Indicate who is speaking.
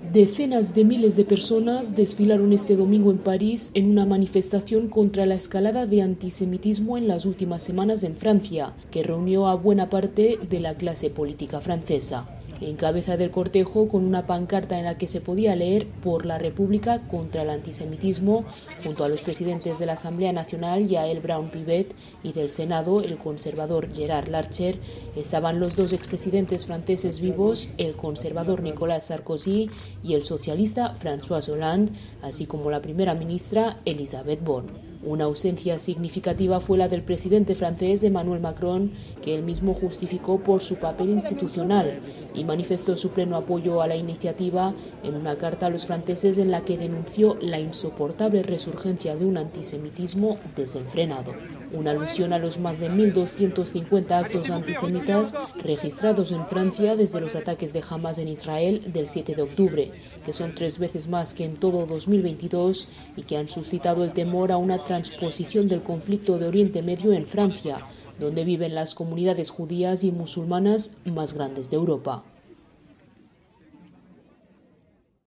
Speaker 1: Decenas de miles de personas desfilaron este domingo en París en una manifestación contra la escalada de antisemitismo en las últimas semanas en Francia, que reunió a buena parte de la clase política francesa. En cabeza del cortejo, con una pancarta en la que se podía leer "Por la República contra el antisemitismo", junto a los presidentes de la Asamblea Nacional, Yael Braun-Pivet, y del Senado, el conservador Gérard Larcher, estaban los dos expresidentes franceses vivos, el conservador Nicolas Sarkozy y el socialista François Hollande, así como la primera ministra Elisabeth Borne. Una ausencia significativa fue la del presidente francés Emmanuel Macron, que él mismo justificó por su papel institucional y manifestó su pleno apoyo a la iniciativa en una carta a los franceses en la que denunció la insoportable resurgencia de un antisemitismo desenfrenado. Una alusión a los más de 1.250 actos antisemitas registrados en Francia desde los ataques de Hamas en Israel del 7 de octubre, que son 3 veces más que en todo 2022 y que han suscitado el temor a una transposición del conflicto de Oriente Medio en Francia, donde viven las comunidades judías y musulmanas más grandes de Europa.